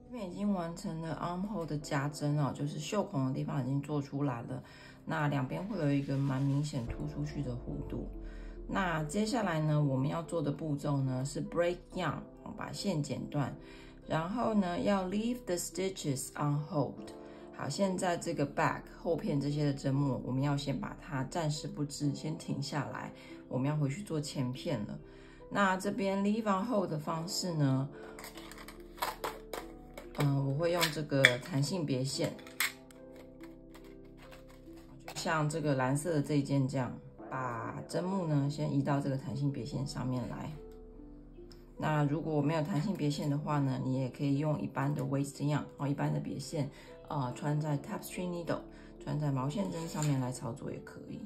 这边已经完成了 armhole 的加针哦，就是袖孔的地方已经做出来了。那两边会有一个蛮明显凸出去的弧度。那接下来呢，我们要做的步骤呢是 break yarn， 把线剪断，然后呢要 leave the stitches on hold。好，现在这个 back 后片这些的针目，我们要先把它暂时不织，先停下来，我们要回去做前片了。那这边 leave on hold 的方式呢，我会用这个弹性别线，就像这个蓝色的这一件这样，把针目呢先移到这个弹性别线上面来。那如果没有弹性别线的话呢，你也可以用一般的 waist yarn， 一般的别线，穿在 tapestry needle， 穿在毛线针上面来操作也可以。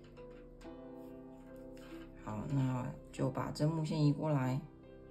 好，那就把针目先移过来。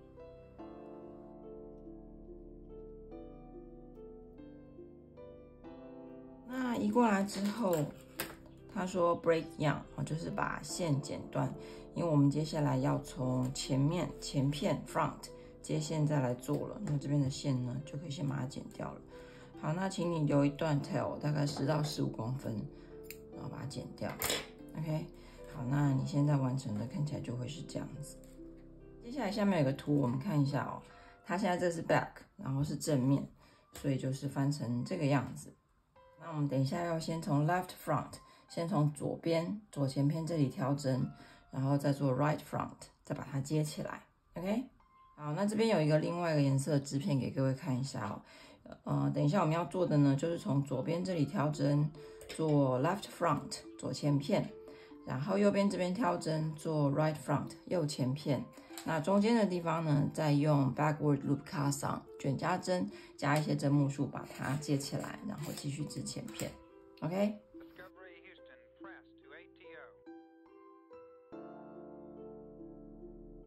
那移过来之后，他说 break yarn， 就是把线剪断，因为我们接下来要从前片 front 接线再来做了，那这边的线呢就可以先把它剪掉了。好，那请你留一段 tail， 大概10到15公分，然后把它剪掉。OK， 好，那你现在完成的看起来就会是这样子。接下来下面有个图，我们看一下哦。它现在这是 back， 然后是正面，所以就是翻成这个样子。那我们等一下要先从 left front， 先从左前片这里挑针，然后再做 right front， 再把它接起来。OK， 好，那这边有一个另外一个颜色的织片给各位看一下哦。等一下我们要做的呢，就是从左边这里挑针做 left front 左前片，然后右边这边挑针做 right front 右前片。那中间的地方呢，再用 backward loop cast on 卷加针加一些针目数把它接起来，然后继续织前片。OK。